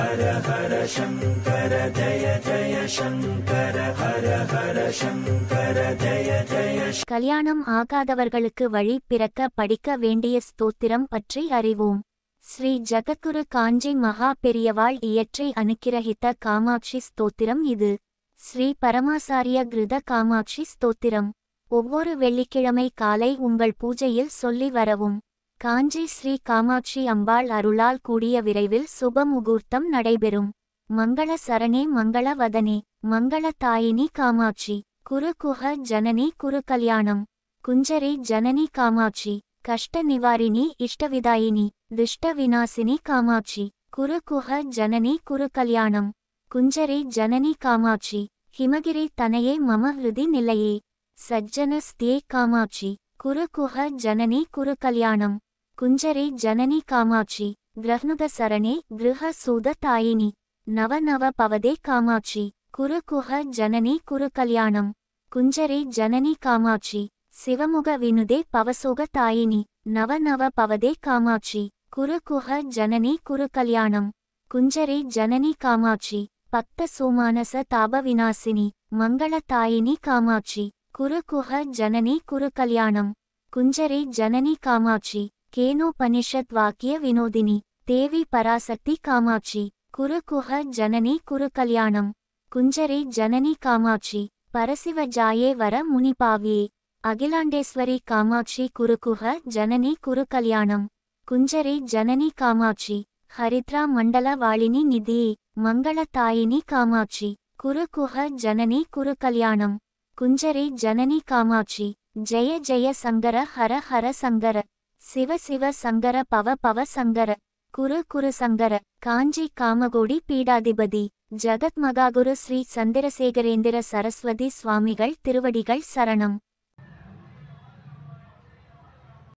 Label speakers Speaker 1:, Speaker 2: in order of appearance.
Speaker 1: ஹர ஹர சங்கர ஜய ஜய சங்கர ஹர ஹர சங்கர ஜய ஜய.
Speaker 2: கல்யாணம் ஆகாதவர்களுக்கு வழி பிறக்க படிக்க வேண்டிய ஸ்தோத்திரம் பற்றி அறிவோம். ஸ்ரீ ஜகத்குரு காஞ்சி மகா பெரியவாள் இயற்றி அனுக்கிரகித்த காமாட்சி ஸ்தோத்திரம் இது. ஸ்ரீ பரமாசாரிய கிருத காமாட்சி ஸ்தோத்திரம் ஒவ்வொரு வெள்ளிக்கிழமை காலை உங்கள் பூஜையில் சொல்லி வரவும். காஞ்சி ஸ்ரீ காமாட்சி அம்பாள் அருளால் கூடிய விரைவில் சுப முகூர்த்தம் நடைபெறும். மங்கள சரணே மங்கள வதனே மங்கள தாயினி காமாட்சி குரு குஹ ஜனனி குரு கல்யாணம் குஞ்சரி ஜனனி காமாட்சி கஷ்ட நிவாரிணி இஷ்டவிதாயினி துஷ்ட விநாசினி காமாட்சி குரு குஹ ஜனனி குரு கல்யாணம் குஞ்சரி ஜனனி காமாட்சி ஹிமகிரி தனையே மம ஹிருதி நிலையே சஜ்ஜன ஸ்தியே காமாட்சி குரு குஹ ஜனனி குரு கல்யாணம் குஞ்சரி ஜனனி காமாட்சி கிரஹ்னுத சரணே கிருஹ சூத தாயினி நவ நவ பவதே காமாட்சி குரு குஹ ஜனனி குரு கல்யாணம் குஞ்சரி ஜனனி காமாட்சி சிவமுக வினுதே பவசோக தாயினி நவ நவ பவதே காமாட்சி குரு குஹ ஜனனி குரு கல்யாணம் குஞ்சரி ஜனனி காமாட்சி பக்த சோமானச தாப விநாசினி மங்கள தாயினி காமாட்சி குரு குஹ ஜனனி குரு கல்யாணம் குஞ்சரி ஜனனி காமாட்சி கேனோபனிஷத் வாக்கிய வினோதினி தேவி பராசக்தி காமாட்சி குரு குஹ ஜனனி குரு கல்யாணம் குஞ்சரி ஜனனி காமாட்சி பரசிவ ஜாயே வர முனிபாவியே அகிலாண்டேஸ்வரி காமாட்சி குரு குஹ ஜனனி குரு கல்யாணம் குஞ்சரி ஜனனி காமாட்சி ஹரித்ரா மண்டல வாளினி நிதியே மங்கள தாயினி காமாட்சி குரு குஹ ஜனனி குரு கல்யாணம் குஞ்சரி ஜனனி காமாட்சி ஜெய ஜெய சங்கர ஹர ஹர சங்கர சிவ சிவ சங்கர பவ பவ சங்கர குரு குரு சங்கர. காஞ்சி காமகோடி பீடாதிபதி ஜகத் மகாகுரு ஸ்ரீ சந்திரசேகரேந்திர சரஸ்வதி சுவாமிகள் திருவடிகள் சரணம்.